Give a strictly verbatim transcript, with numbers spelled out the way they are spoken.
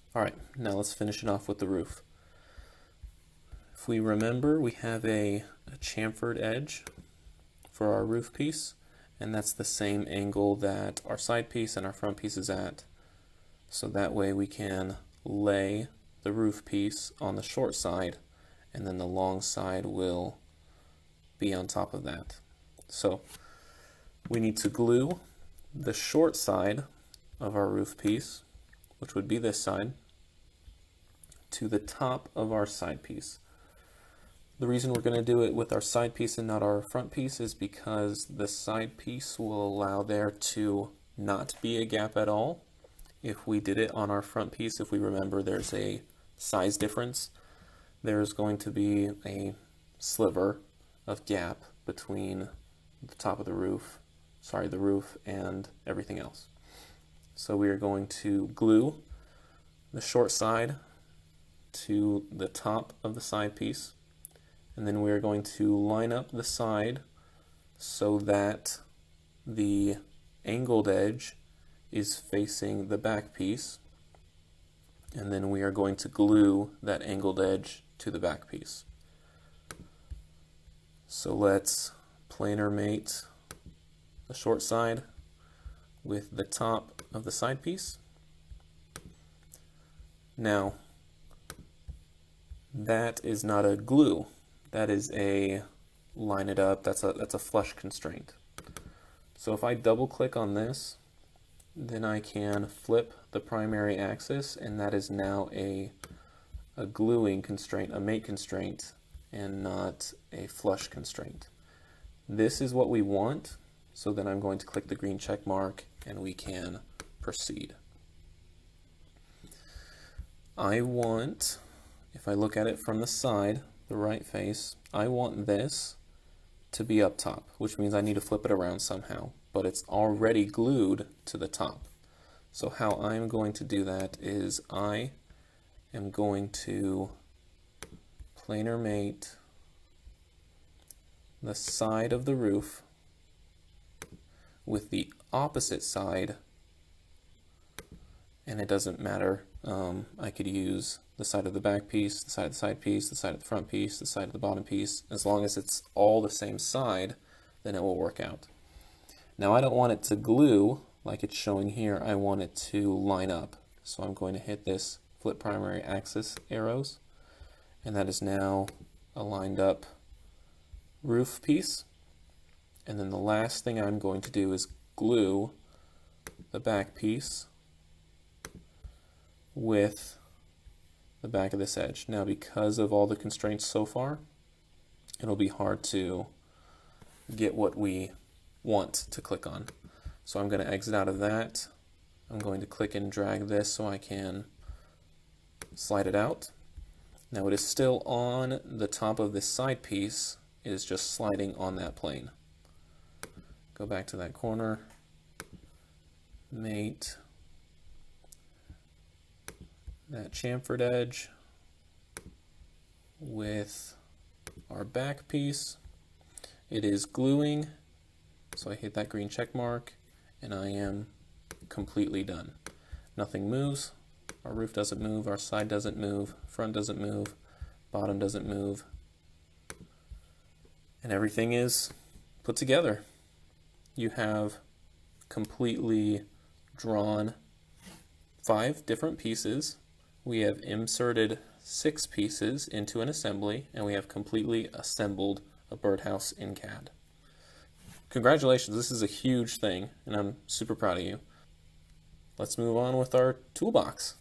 Alright, now let's finish it off with the roof. If we remember, we have a, a chamfered edge for our roof piece, and that's the same angle that our side piece and our front piece is at. So that way we can lay the roof piece on the short side, and then the long side will be on top of that. So we need to glue the short side of our roof piece, which would be this side, to the top of our side piece. The reason we're going to do it with our side piece and not our front piece is because the side piece will allow there to not be a gap at all. If we did it on our front piece, if we remember there's a size difference, there's going to be a sliver of gap between the top of the roof, sorry, the roof and everything else. So we are going to glue the short side to the top of the side piece, and then we are going to line up the side so that the angled edge is facing the back piece, and then we are going to glue that angled edge to the back piece. So let's planar mate the short side with the top of the side piece. Now, that is not a glue. That is a line it up. That's a that's a flush constraint. So if I double click on this, then I can flip the primary axis, and that is now a a gluing constraint, a mate constraint, and not a flush constraint. This is what we want, so then I'm going to click the green check mark and we can proceed. I want, if I look at it from the side, the right face, I want this to be up top, which means I need to flip it around somehow, but it's already glued to the top. So how I'm going to do that is I am going to planar mate the side of the roof with the opposite side, and it doesn't matter. Um, I could use the side of the back piece, the side of the side piece, the side of the front piece, the side of the bottom piece. As long as it's all the same side, then it will work out. Now I don't want it to glue like it's showing here. I want it to line up. So I'm going to hit this flip primary axis arrows, and that is now a lined up roof piece. And then the last thing I'm going to do is glue the back piece with the back of this edge. Now, because of all the constraints so far, it'll be hard to get what we want to click on. So I'm going to exit out of that. I'm going to click and drag this so I can slide it out. Now it is still on the top of this side piece. It is just sliding on that plane. Go back to that corner, mate that chamfered edge with our back piece. It is gluing, so I hit that green check mark and I am completely done. Nothing moves, our roof doesn't move, our side doesn't move, front doesn't move, bottom doesn't move, and everything is put together. You have completely drawn five different pieces. We have inserted six pieces into an assembly, and we have completely assembled a birdhouse in C A D. Congratulations, this is a huge thing, and I'm super proud of you. Let's move on with our toolbox.